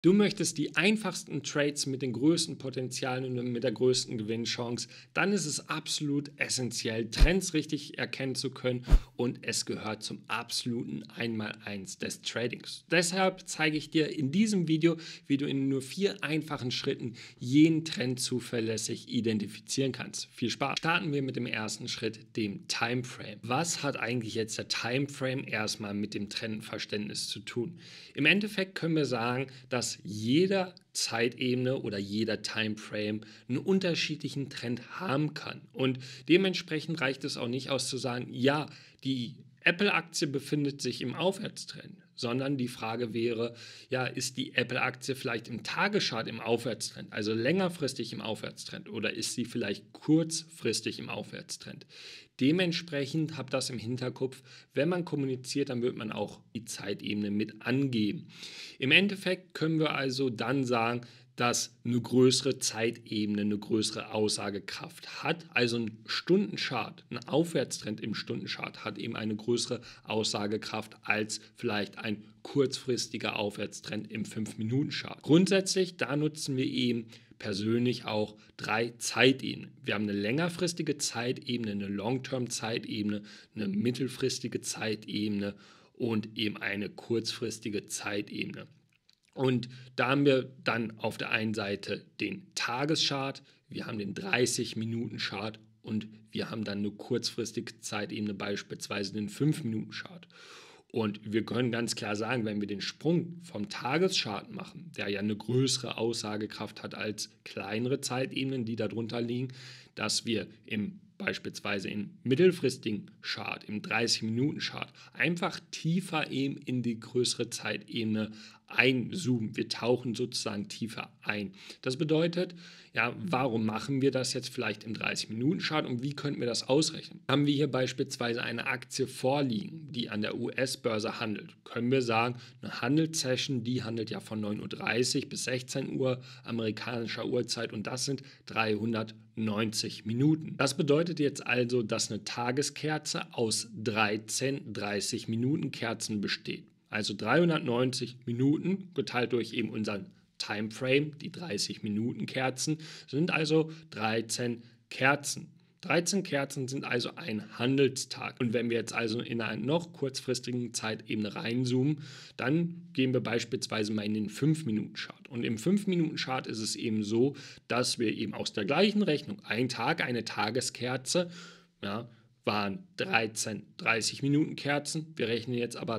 Du möchtest die einfachsten Trades mit den größten Potenzialen und mit der größten Gewinnchance, dann ist es absolut essentiell, Trends richtig erkennen zu können und es gehört zum absoluten Einmaleins des Tradings. Deshalb zeige ich dir in diesem Video, wie du in nur 4 einfachen Schritten jeden Trend zuverlässig identifizieren kannst. Viel Spaß! Starten wir mit dem ersten Schritt, dem Timeframe. Was hat eigentlich jetzt der Timeframe erstmal mit dem Trendverständnis zu tun? Im Endeffekt können wir sagen, dass jeder Zeitebene oder jeder Timeframe einen unterschiedlichen Trend haben kann. Und dementsprechend reicht es auch nicht aus zu sagen, ja, die Apple-Aktie befindet sich im Aufwärtstrend, sondern die Frage wäre, ja, ist die Apple-Aktie vielleicht im Tageschart im Aufwärtstrend, also längerfristig im Aufwärtstrend, oder ist sie vielleicht kurzfristig im Aufwärtstrend? Dementsprechend habt das im Hinterkopf, wenn man kommuniziert, dann wird man auch die Zeitebene mit angeben. Im Endeffekt können wir also dann sagen, dass eine größere Zeitebene eine größere Aussagekraft hat. Also ein Stundenchart, ein Aufwärtstrend im Stundenchart hat eben eine größere Aussagekraft als vielleicht ein kurzfristiger Aufwärtstrend im 5-Minuten-Chart. Grundsätzlich, da nutzen wir eben persönlich auch 3 Zeitebenen. Wir haben eine längerfristige Zeitebene, eine Long-Term-Zeitebene, eine mittelfristige Zeitebene und eben eine kurzfristige Zeitebene. Und da haben wir dann auf der einen Seite den Tageschart, wir haben den 30-Minuten-Chart und wir haben dann eine kurzfristige Zeitebene, beispielsweise den 5-Minuten-Chart. Und wir können ganz klar sagen, wenn wir den Sprung vom Tageschart machen, der ja eine größere Aussagekraft hat als kleinere Zeitebenen, die darunter liegen, dass wir beispielsweise im mittelfristigen Chart, im 30-Minuten-Chart, einfach tiefer eben in die größere Zeitebene einzoomen. Wir tauchen sozusagen tiefer ein. Das bedeutet, ja, warum machen wir das jetzt vielleicht im 30-Minuten-Chart und wie könnten wir das ausrechnen? Haben wir hier beispielsweise eine Aktie vorliegen, die an der US-Börse handelt, können wir sagen, eine Handelssession, die handelt ja von 9:30 Uhr bis 16 Uhr amerikanischer Uhrzeit und das sind 390 Minuten. Das bedeutet jetzt also, dass eine Tageskerze aus 13 30-Minuten-Kerzen besteht. Also 390 Minuten geteilt durch eben unseren Timeframe, die 30-Minuten-Kerzen, sind also 13 Kerzen. 13 Kerzen sind also ein Handelstag. Und wenn wir jetzt also in einer noch kurzfristigen Zeitebene reinzoomen, dann gehen wir beispielsweise mal in den 5-Minuten-Chart. Und im 5-Minuten-Chart ist es eben so, dass wir eben aus der gleichen Rechnung, ein Tag, eine Tageskerze, ja, waren 13 30-Minuten-Kerzen. Wir rechnen jetzt aber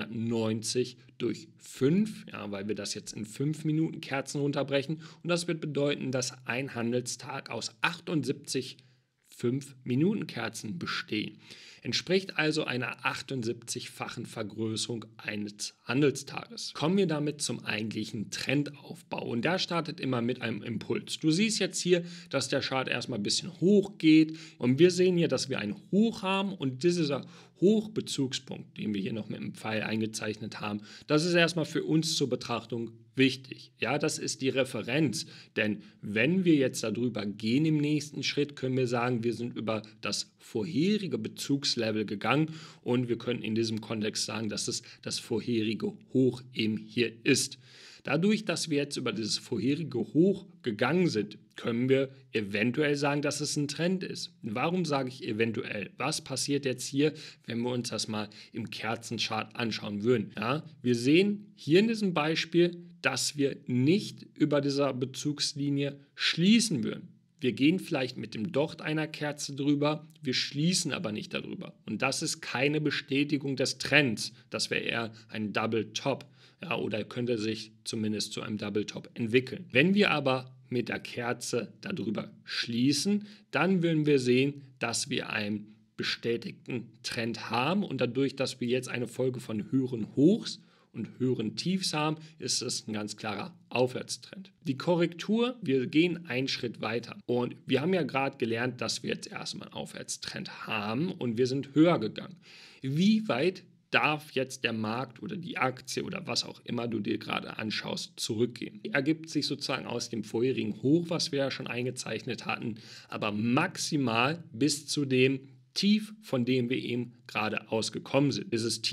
390 durch 5, ja, weil wir das jetzt in 5-Minuten-Kerzen runterbrechen. Und das wird bedeuten, dass ein Handelstag aus 78 5-Minuten-Kerzen bestehen. Entspricht also einer 78-fachen Vergrößerung eines Handelstages. Kommen wir damit zum eigentlichen Trendaufbau und der startet immer mit einem Impuls. Du siehst jetzt hier, dass der Chart erstmal ein bisschen hoch geht und wir sehen hier, dass wir ein Hoch haben und dieser Hochbezugspunkt, den wir hier noch mit dem Pfeil eingezeichnet haben, das ist erstmal für uns zur Betrachtung wichtig. Ja, das ist die Referenz, denn wenn wir jetzt darüber gehen im nächsten Schritt, können wir sagen, wir sind über das vorherige Bezugslevel gegangen und wir können in diesem Kontext sagen, dass es das vorherige Hoch eben hier ist. Dadurch, dass wir jetzt über dieses vorherige Hoch gegangen sind, können wir eventuell sagen, dass es ein Trend ist. Warum sage ich eventuell? Was passiert jetzt hier, wenn wir uns das mal im Kerzenchart anschauen würden? Ja, wir sehen hier in diesem Beispiel, dass wir nicht über dieser Bezugslinie schließen würden. Wir gehen vielleicht mit dem Docht einer Kerze drüber, wir schließen aber nicht darüber. Und das ist keine Bestätigung des Trends. Das wäre eher ein Double Top, ja, oder könnte sich zumindest zu einem Double Top entwickeln. Wenn wir aber mit der Kerze darüber schließen, dann würden wir sehen, dass wir einen bestätigten Trend haben und dadurch, dass wir jetzt eine Folge von höheren Hochs und höheren Tiefs haben, ist es ein ganz klarer Aufwärtstrend. Die Korrektur, wir gehen einen Schritt weiter und wir haben ja gerade gelernt, dass wir jetzt erstmal einen Aufwärtstrend haben und wir sind höher gegangen. Wie weit darf jetzt der Markt oder die Aktie oder was auch immer du dir gerade anschaust, zurückgehen? Die ergibt sich sozusagen aus dem vorherigen Hoch, was wir ja schon eingezeichnet hatten, aber maximal bis zu dem Tief, von dem wir eben gerade ausgekommen sind. Dieses Tief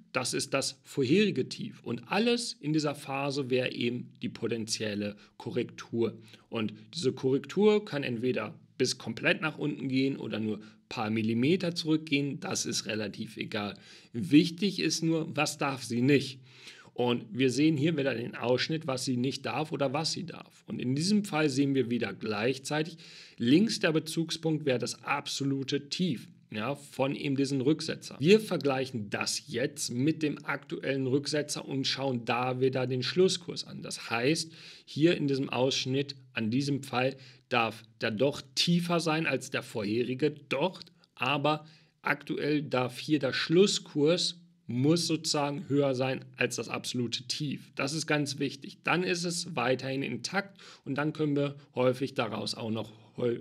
das ist das vorherige Tief. Und alles in dieser Phase wäre eben die potenzielle Korrektur. Und diese Korrektur kann entweder bis komplett nach unten gehen oder nur ein paar Millimeter zurückgehen. Das ist relativ egal. Wichtig ist nur, was darf sie nicht? Und wir sehen hier wieder den Ausschnitt, was sie nicht darf oder was sie darf. Und in diesem Fall sehen wir wieder gleichzeitig, links der Bezugspunkt wäre das absolute Tief, ja, von eben diesem Rücksetzer. Wir vergleichen das jetzt mit dem aktuellen Rücksetzer und schauen da wieder den Schlusskurs an. Das heißt, hier in diesem Ausschnitt, an diesem Fall, darf der doch tiefer sein als der vorherige, doch, aber aktuell darf hier der Schlusskurs muss sozusagen höher sein als das absolute Tief. Das ist ganz wichtig. Dann ist es weiterhin intakt und dann können wir häufig daraus auch noch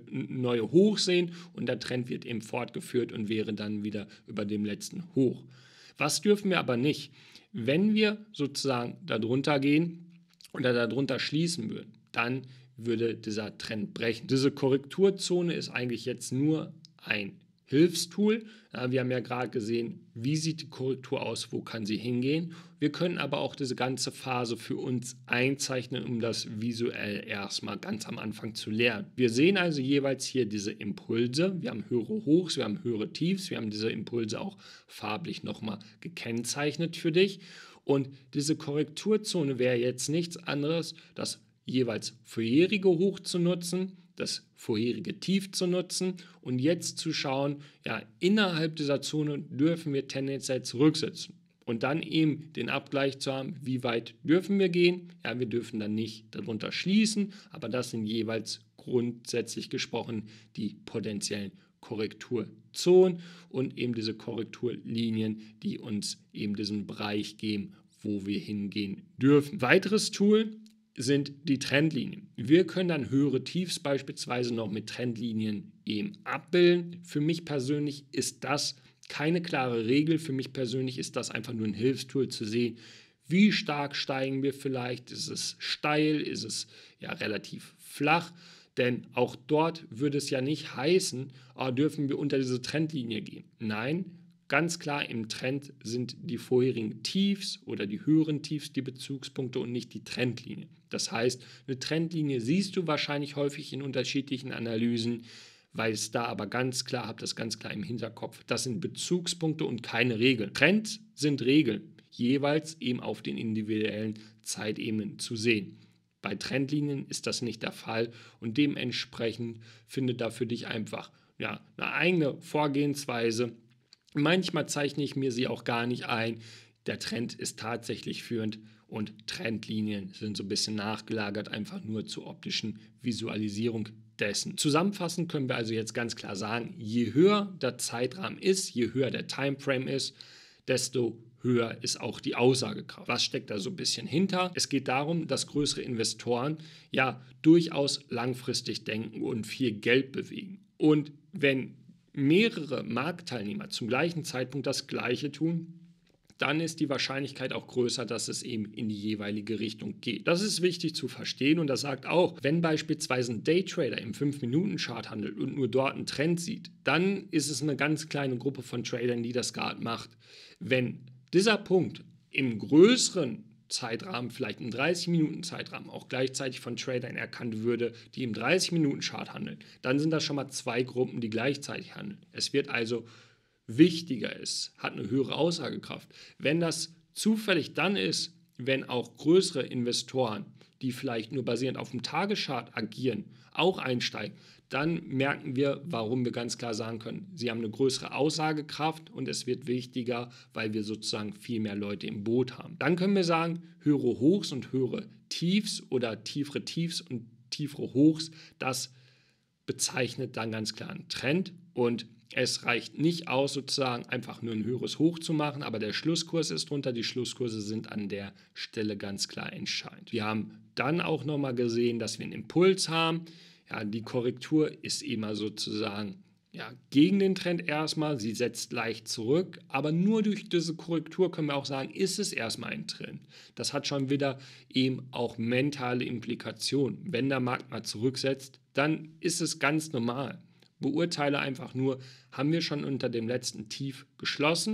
neue Hochs sehen und der Trend wird eben fortgeführt und wäre dann wieder über dem letzten Hoch. Was dürfen wir aber nicht? Wenn wir sozusagen darunter gehen oder darunter schließen würden, dann würde dieser Trend brechen. Diese Korrekturzone ist eigentlich jetzt nur ein Hilfstool. Wir haben ja gerade gesehen, wie sieht die Korrektur aus, wo kann sie hingehen. Wir können aber auch diese ganze Phase für uns einzeichnen, um das visuell erstmal ganz am Anfang zu lernen. Wir sehen also jeweils hier diese Impulse. Wir haben höhere Hochs, wir haben höhere Tiefs. Wir haben diese Impulse auch farblich nochmal gekennzeichnet für dich. Und diese Korrekturzone wäre jetzt nichts anderes, das jeweils vorherige Hoch zu nutzen, das vorherige Tief zu nutzen und jetzt zu schauen, ja, innerhalb dieser Zone dürfen wir tendenziell zurücksetzen und dann eben den Abgleich zu haben, wie weit dürfen wir gehen. Ja, wir dürfen dann nicht darunter schließen, aber das sind jeweils grundsätzlich gesprochen die potenziellen Korrekturzonen und eben diese Korrekturlinien, die uns eben diesen Bereich geben, wo wir hingehen dürfen. Weiteres Tool sind die Trendlinien. Wir können dann höhere Tiefs beispielsweise noch mit Trendlinien eben abbilden. Für mich persönlich ist das keine klare Regel. Für mich persönlich ist das einfach nur ein Hilfstool zu sehen, wie stark steigen wir vielleicht. Ist es steil? Ist es ja relativ flach? Denn auch dort würde es ja nicht heißen, dürfen wir unter diese Trendlinie gehen. Nein, ganz klar, im Trend sind die vorherigen Tiefs oder die höheren Tiefs die Bezugspunkte und nicht die Trendlinie. Das heißt, eine Trendlinie siehst du wahrscheinlich häufig in unterschiedlichen Analysen, weil es da aber ganz klar, habt das ganz klar im Hinterkopf. Das sind Bezugspunkte und keine Regeln. Trends sind Regeln, jeweils eben auf den individuellen Zeitebenen zu sehen. Bei Trendlinien ist das nicht der Fall und dementsprechend findet da für dich einfach eine eigene Vorgehensweise. Manchmal zeichne ich mir sie auch gar nicht ein. Der Trend ist tatsächlich führend und Trendlinien sind so ein bisschen nachgelagert, einfach nur zur optischen Visualisierung dessen. Zusammenfassend können wir also jetzt ganz klar sagen, je höher der Zeitrahmen ist, je höher der Timeframe ist, desto höher ist auch die Aussagekraft. Was steckt da so ein bisschen hinter? Es geht darum, dass größere Investoren ja durchaus langfristig denken und viel Geld bewegen. Und wenn mehrere Marktteilnehmer zum gleichen Zeitpunkt das Gleiche tun, dann ist die Wahrscheinlichkeit auch größer, dass es eben in die jeweilige Richtung geht. Das ist wichtig zu verstehen und das sagt auch, wenn beispielsweise ein Daytrader im 5-Minuten-Chart handelt und nur dort einen Trend sieht, dann ist es eine ganz kleine Gruppe von Tradern, die das gerade macht. Wenn dieser Punkt im größeren Zeitrahmen, vielleicht im 30-Minuten-Zeitrahmen, auch gleichzeitig von Tradern erkannt würde, die im 30-Minuten-Chart handeln, dann sind das schon mal zwei Gruppen, die gleichzeitig handeln. Es wird also wichtiger, es hat eine höhere Aussagekraft. Wenn das zufällig dann ist, wenn auch größere Investoren, die vielleicht nur basierend auf dem Tageschart agieren, auch einsteigen, dann merken wir, warum wir ganz klar sagen können, sie haben eine größere Aussagekraft und es wird wichtiger, weil wir sozusagen viel mehr Leute im Boot haben. Dann können wir sagen, höhere Hochs und höhere Tiefs oder tiefere Tiefs und tiefere Hochs, das bezeichnet dann ganz klar einen Trend und es reicht nicht aus, sozusagen einfach nur ein höheres Hoch zu machen, aber der Schlusskurs ist drunter. Die Schlusskurse sind an der Stelle ganz klar entscheidend. Wir haben dann auch nochmal gesehen, dass wir einen Impuls haben. Ja, die Korrektur ist immer sozusagen gegen den Trend erstmal. Sie setzt leicht zurück, aber nur durch diese Korrektur können wir auch sagen, ist es erstmal ein Trend. Das hat schon wieder eben auch mentale Implikationen. Wenn der Markt mal zurücksetzt, dann ist es ganz normal. Beurteile einfach nur, haben wir schon unter dem letzten Tief geschlossen?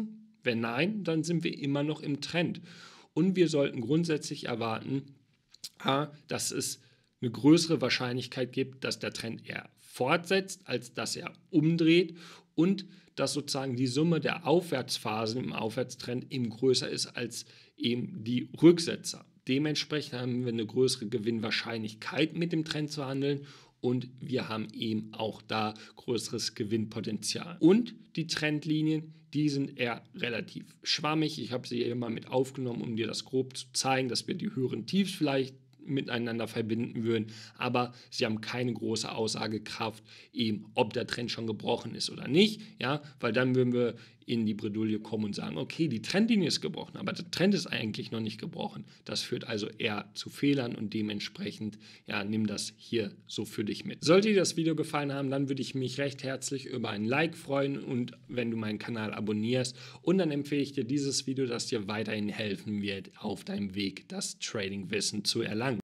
Wenn nein, dann sind wir immer noch im Trend. Und wir sollten grundsätzlich erwarten, dass es eine größere Wahrscheinlichkeit gibt, dass der Trend eher fortsetzt, als dass er umdreht und dass sozusagen die Summe der Aufwärtsphasen im Aufwärtstrend eben größer ist als eben die Rücksetzer. Dementsprechend haben wir eine größere Gewinnwahrscheinlichkeit mit dem Trend zu handeln und wir haben eben auch da größeres Gewinnpotenzial. Und die Trendlinien, die sind eher relativ schwammig. Ich habe sie hier mal mit aufgenommen, um dir das grob zu zeigen, dass wir die höheren Tiefs vielleicht miteinander verbinden würden, aber sie haben keine große Aussagekraft, eben ob der Trend schon gebrochen ist oder nicht, ja, weil dann würden wir in die Bredouille kommen und sagen, okay, die Trendlinie ist gebrochen, aber der Trend ist eigentlich noch nicht gebrochen. Das führt also eher zu Fehlern und dementsprechend, ja, nimm das hier so für dich mit. Sollte dir das Video gefallen haben, dann würde ich mich recht herzlich über ein Like freuen und wenn du meinen Kanal abonnierst und dann empfehle ich dir dieses Video, das dir weiterhin helfen wird, auf deinem Weg das Trading-Wissen zu erlangen.